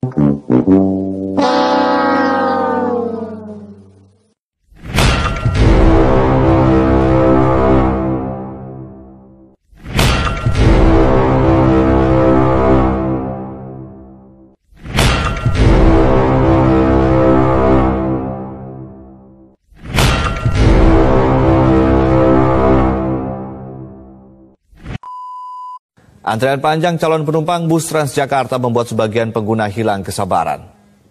Antrean panjang calon penumpang bus Transjakarta membuat sebagian pengguna hilang kesabaran.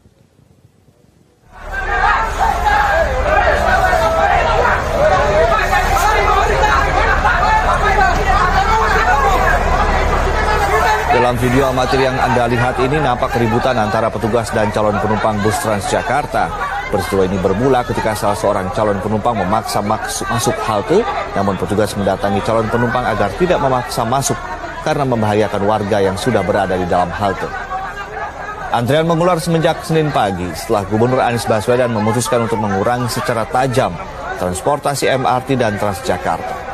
Dalam video amatir yang Anda lihat ini nampak keributan antara petugas dan calon penumpang bus Transjakarta. Peristiwa ini bermula ketika salah seorang calon penumpang memaksa masuk halte, namun petugas mendatangi calon penumpang agar tidak memaksa masuk karena membahayakan warga yang sudah berada di dalam halte. Antrean mengular semenjak Senin pagi setelah Gubernur Anies Baswedan memutuskan untuk mengurangi secara tajam transportasi MRT dan Transjakarta.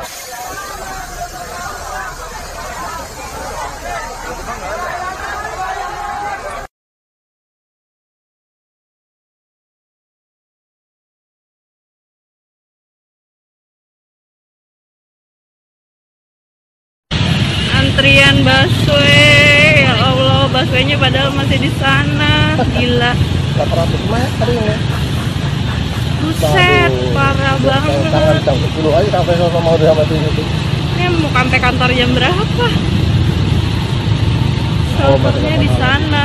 Antrian busway, ya Allah, busway-nya padahal masih di sana, gila. 800 meter ini. Buset, parah banget. Jam 10 aja sampai mau diamatin itu. Ini mau sampai kantor jam berapa? Shelternya di sana.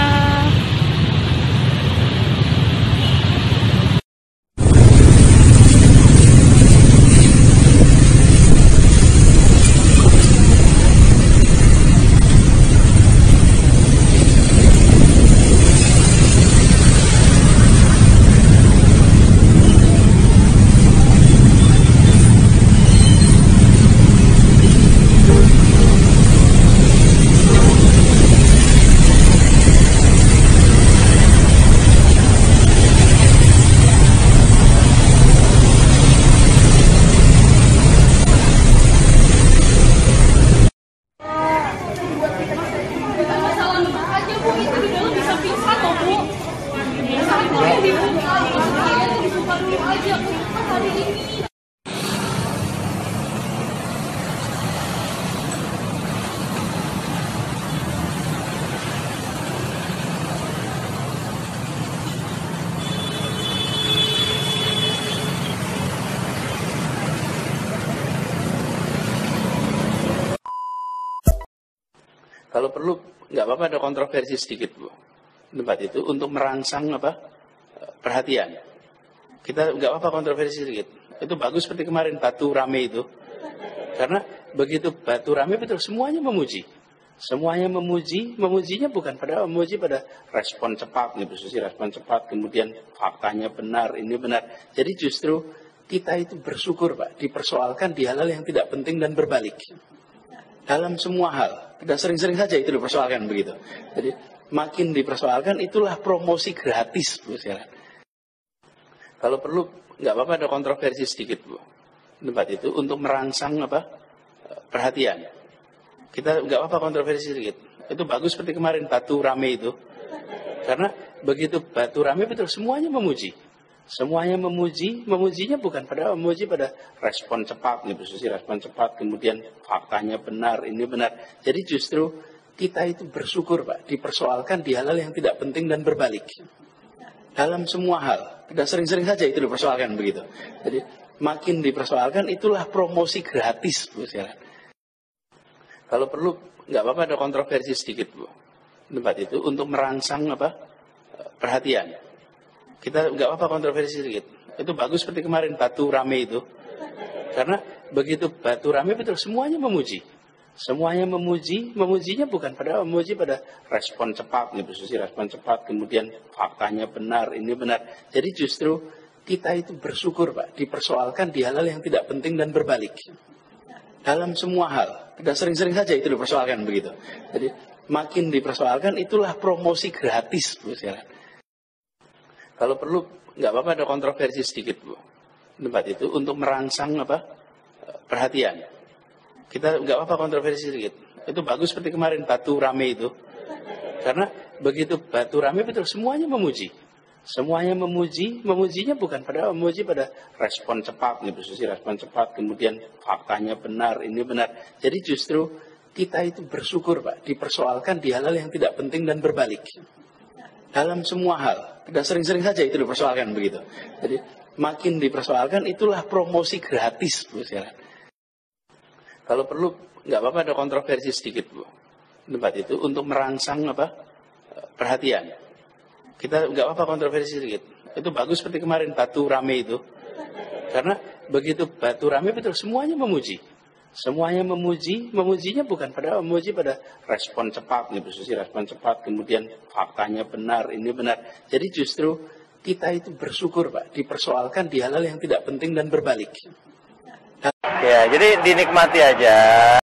Kalau perlu, nggak apa-apa ada kontroversi sedikit, Bu. Tempat itu untuk merangsang perhatian. Kita nggak apa-apa kontroversi sedikit. Itu bagus seperti kemarin Batu Rame itu. Karena begitu Batu Rame betul semuanya memuji. Semuanya memujinya bukan pada memuji pada respon cepat, nih Bu Susi, respon cepat, kemudian faktanya benar, ini benar. Jadi justru kita itu bersyukur, Pak, dipersoalkan di hal-hal yang tidak penting dan berbalik. Dalam semua hal, dan sering-sering saja itu dipersoalkan begitu. Jadi makin dipersoalkan itulah promosi gratis, Bu. Kalau perlu nggak apa-apa ada kontroversi sedikit, Bu. Tempat itu untuk merangsang perhatian. Kita nggak apa-apa kontroversi sedikit. Itu bagus seperti kemarin Batu Rame itu. Karena begitu Batu Rame betul semuanya memuji. Semuanya memujinya bukan pada memuji pada respon cepat, nih Bu Susi, respon cepat, kemudian faktanya benar, ini benar. Jadi justru kita itu bersyukur, Pak, dipersoalkan di hal-hal yang tidak penting dan berbalik. Dalam semua hal, dan sering-sering saja itu dipersoalkan begitu. Jadi makin dipersoalkan itulah promosi gratis, Bu. Kalau perlu nggak apa-apa ada kontroversi sedikit, Bu. Tempat itu untuk merangsang perhatian. Kita nggak apa-apa kontroversi sedikit. Itu bagus seperti kemarin Batu Rame itu. Karena begitu Batu Rame betul semuanya memuji. Semuanya memujinya bukan pada memuji pada respon cepat, nih Bu Susi, respon cepat, kemudian faktanya benar, ini benar. Jadi justru kita itu bersyukur, Pak, dipersoalkan di hal-hal yang tidak penting dan berbalik. Dalam semua hal, dan sering-sering saja itu dipersoalkan begitu. Jadi makin dipersoalkan itulah promosi gratis, Bu. Kalau perlu nggak apa-apa ada kontroversi sedikit, Bu. Tempat itu untuk merangsang perhatian. Kita nggak apa-apa kontroversi sedikit. Itu bagus seperti kemarin Batu Rame itu. Karena begitu batu rame betul semuanya memuji. Semuanya memuji, memujinya bukan pada memuji pada respon cepat, Ibu Susi respon cepat, kemudian faktanya benar, ini benar. Jadi justru kita itu bersyukur Pak, dipersoalkan di hal-hal yang tidak penting dan berbalik. Dalam semua hal, tidak sering-sering saja itu dipersoalkan begitu. Jadi makin dipersoalkan itulah promosi gratis Bu sekarang. Kalau perlu nggak apa-apa ada kontroversi sedikit Bu. Tempat itu untuk merangsang perhatian. Kita nggak apa-apa kontroversi sedikit. Itu bagus seperti kemarin batu rame itu. Karena begitu batu rame betul semuanya memuji. Semuanya memuji, memujinya bukan pada memuji pada respon cepat, Ibu Susi respon cepat, kemudian faktanya benar, ini benar. Jadi justru kita itu bersyukur Pak, dipersoalkan di hal-hal yang tidak penting dan berbalik. Ya, jadi dinikmati aja.